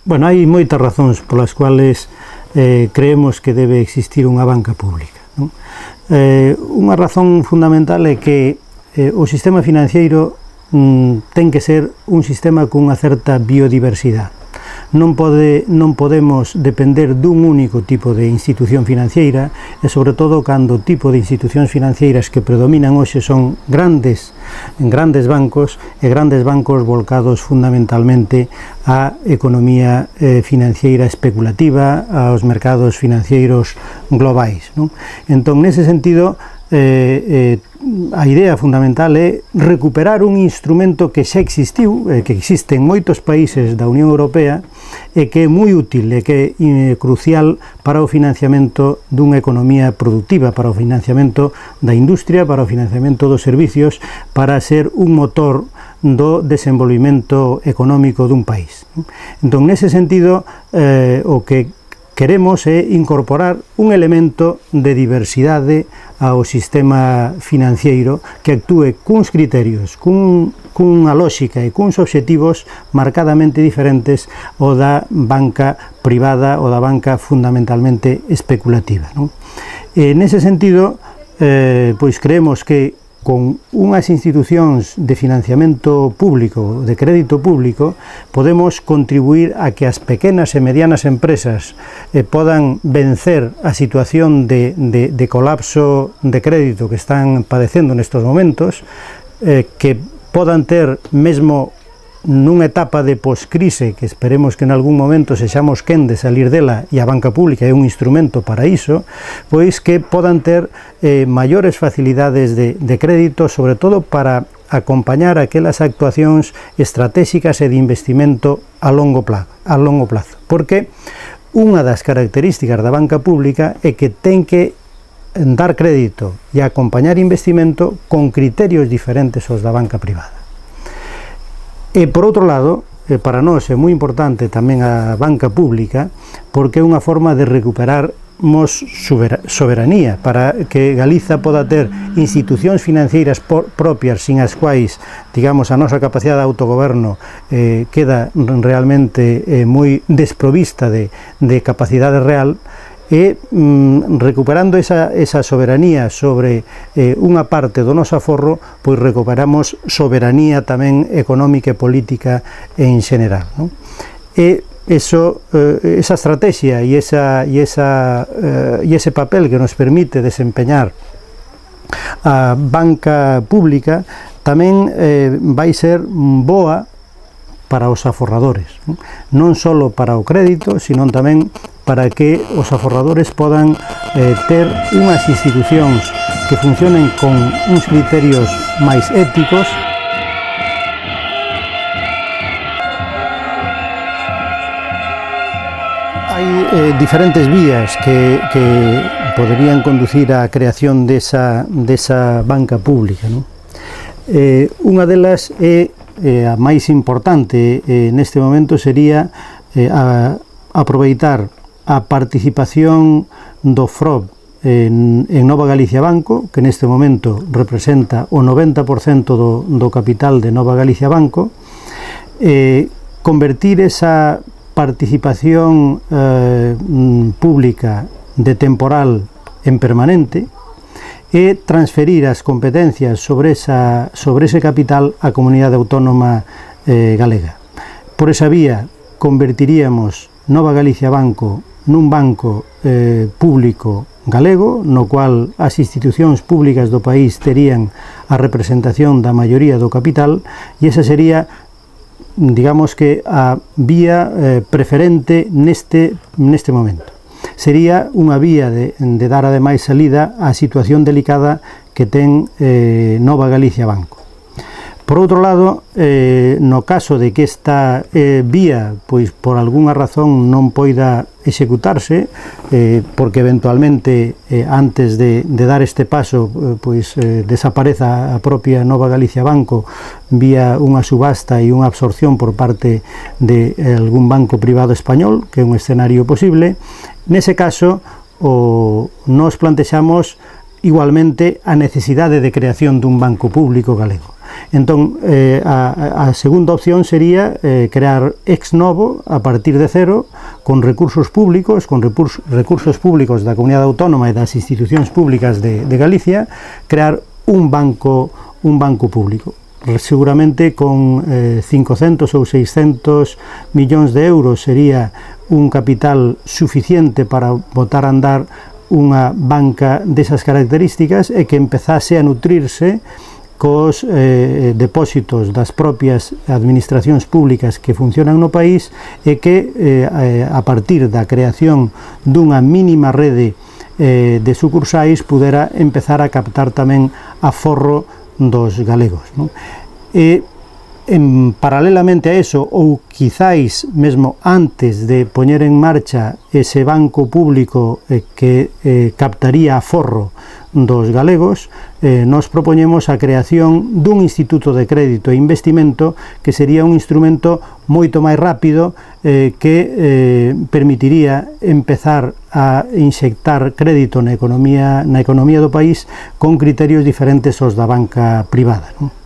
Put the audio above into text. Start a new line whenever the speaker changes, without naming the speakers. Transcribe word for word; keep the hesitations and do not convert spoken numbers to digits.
Bueno, hai moitas razóns polas cuales eh, creemos que debe existir unha banca pública, non? Eh, unha razón fundamental é que eh, o sistema financiero mm, ten que ser un sistema cunha certa biodiversidade. Non, pode, non podemos depender dun único tipo de institución financiera e, sobre todo, cando o tipo de institucións financeiras que predominan hoxe son grandes, grandes bancos e grandes bancos volcados fundamentalmente á economía eh, financiera especulativa, aos mercados financeiros globais, non? Entón, nese sentido, eh, eh, a idea fundamental é recuperar un instrumento que xa existiu, eh, que existe en moitos países da Unión Europea e que é moi útil e que é crucial para o financiamento dunha economía productiva, para o financiamento da industria, para o financiamento dos servicios, para ser un motor do desenvolvimento económico dun país. Entón, nese sentido, eh, o que queremos é incorporar un elemento de diversidade ao sistema financiero que actúe cuns criterios, cun, cunha lógica e cuns obxectivos marcadamente diferentes ao da banca privada ou da banca fundamentalmente especulativa, non? E nese sentido, eh, pois creemos que con unhas institucións de financiamento público, de crédito público, podemos contribuir a que as pequenas e medianas empresas eh, podan vencer a situación de, de, de colapso de crédito que están padecendo nestos momentos, eh, que podan ter mesmo nunha etapa de poscrise, que esperemos que en algún momento sexamos quen de salir dela, e a banca pública é un instrumento para iso, pois que podan ter eh, maiores facilidades de, de crédito, sobre todo para acompañar aquelas actuacións estratégicas e de investimento a longo plazo, a longo plazo. Porque unha das características da banca pública é que ten que dar crédito e acompañar investimento con criterios diferentes aos da banca privada. E, por outro lado, eh, para nós é moi importante tamén a banca pública, porque é unha forma de recuperarmos soberanía, para que Galiza poda ter institucións financeiras propias sin as quais, digamos, a nosa capacidade de autogoberno eh, queda realmente eh, moi desprovista de, de capacidade real, e mm, recuperando esa, esa soberanía sobre eh, unha parte do noso aforro, pois recuperamos soberanía tamén económica e política en xeral, non? E eso, eh, esa estrategia e, esa, e, esa, eh, e ese papel que nos permite desempeñar a banca pública tamén eh, vai ser boa para os aforradores, non? Non só para o crédito, sino tamén para que os aforradores podan eh, ter unhas institucións que funcionen con uns criterios máis éticos. Hai eh, diferentes vías que, que poderían conducir á creación desa, desa banca pública, non? Eh, unha delas é eh, a máis importante eh, neste momento sería eh, a, aproveitar a participación do F R O B en, en Nova Galicia Banco, que neste momento representa o noventa por cento do, do capital de Nova Galicia Banco, eh, convertir esa participación eh, pública de temporal en permanente e transferir as competencias sobre, esa, sobre ese capital á comunidade autónoma eh, galega. Por esa vía convertiríamos Nova Galicia Banco nun banco eh, público galego, no cual as institucións públicas do país terían a representación da maioría do capital, e esa sería, digamos que, a vía eh, preferente neste, neste momento. Sería unha vía de, de dar ademais salida á situación delicada que ten eh, Nova Galicia Banco. Por outro lado, eh, no caso de que esta eh, vía, pois por algunha razón non poida executarse, eh, porque eventualmente eh, antes de, de dar este paso eh, pois eh, desapareza a propia Nova Galicia Banco vía unha subasta e unha absorción por parte de eh, algún banco privado español, que é un escenario posible. Nese caso, o, nos plantexamos igualmente a necesidade de creación dun banco público galego. Entón, eh, a, a segunda opción sería eh, crear ex novo, a partir de cero, con recursos públicos, con recursos, recursos públicos da Comunidade Autónoma e das institucións públicas de, de Galicia, crear un banco, un banco público. Seguramente con eh, cincocentos ou seiscentos millóns de euros sería un capital suficiente para botar a andar unha banca desas características e que empezase a nutrirse cos eh, depósitos das propias administracións públicas que funcionan no país e que eh, a partir da creación dunha mínima rede eh, de sucursais pudera empezar a captar tamén aforro dos galegos, non? E en, paralelamente a eso, ou quizáis mesmo antes de poñer en marcha ese banco público eh, que eh, captaría aforro dos galegos, eh, nos propoñemos a creación dun instituto de crédito e investimento que sería un instrumento moito máis rápido eh, que eh, permitiría empezar a inxectar crédito na economía, na economía do país con criterios diferentes aos da banca privada, non?